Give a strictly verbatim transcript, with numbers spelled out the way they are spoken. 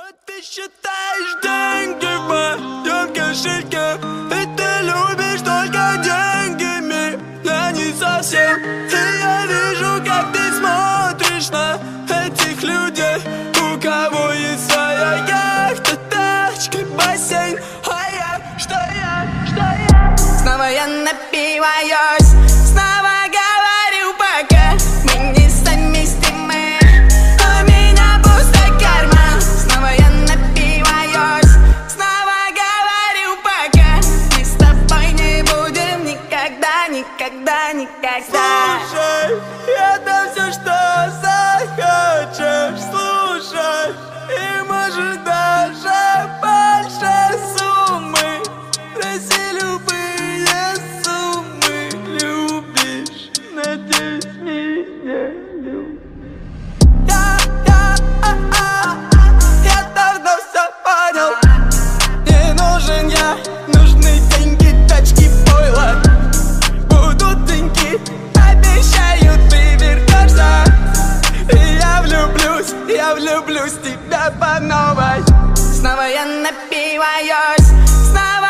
А ты считаешь деньги в моем кошельке, и ты любишь только деньгами, я не совсем. И я вижу, как ты смотришь на этих людей, у кого есть своя яхта, тачка, бассейн. А я, что я, что я? Снова я напиваюсь, снова говорю пока мы не совместимы. У меня пустой карман. Снова я напиваюсь, снова говорю пока мы с тобой не будем никогда, никогда, никогда. Слушай, это все, что захочешь, слушай, и может даже больше суммы. Проси любые суммы, любишь, надеюсь, меня любишь. Я, я, а, а, я давно все понял. Не нужен я, нужны деньги, тачки, пойло. Будут деньги, обещаю, ты вернешься. И я влюблюсь, я влюблюсь в тебя по новой. Снова я напиваюсь, снова